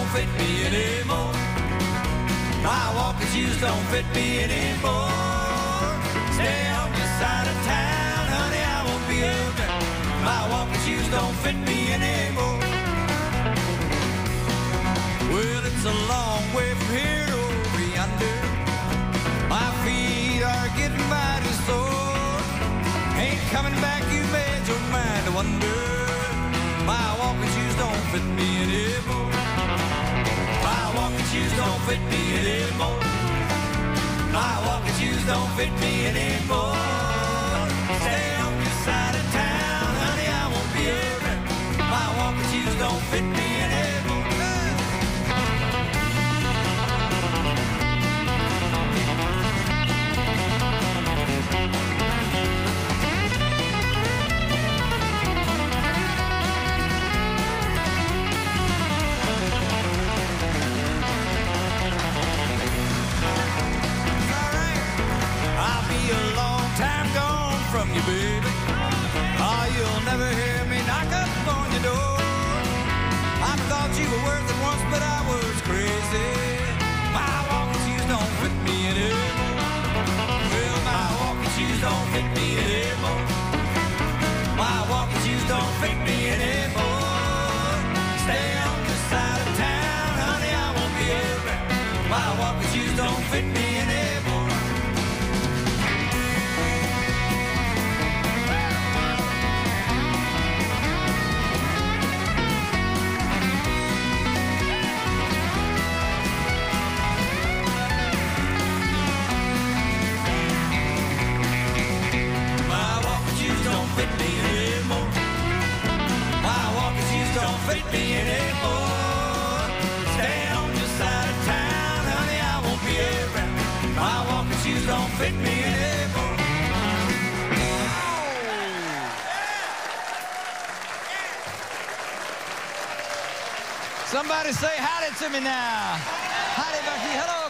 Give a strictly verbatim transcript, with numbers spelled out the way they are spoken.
don't fit me anymore. My walking shoes don't fit me anymore. Stay on your side of town, honey, I won't be around. My walking shoes don't fit me anymore. Well, it's a long way from here to over yonder. My feet are getting mighty sore. Ain't coming back, you made your mind to wonder. My walking shoes don't fit me anymore. My walking shoes don't fit me anymore. My walking shoes don't fit me anymore. Stay on your side of town, honey, I won't be around. My walking shoes don't fit me anymore. A long time gone from you, baby. Oh, you'll never hear me knock up on your door. I thought you were worth it once, but I was crazy. My walking shoes don't fit me anymore. Well, my walking shoes don't fit me anymore. My walking shoes don't fit me anymore. Stay on the side of town, honey, I won't be around. My walking shoes don't fit me anymore. Fit me anymore. My walking shoes don't fit me anymore. Stay on your side of town, honey, I won't be around. My walking shoes don't fit me anymore. Somebody say howdy to me now. Howdy, Bucky. Hello.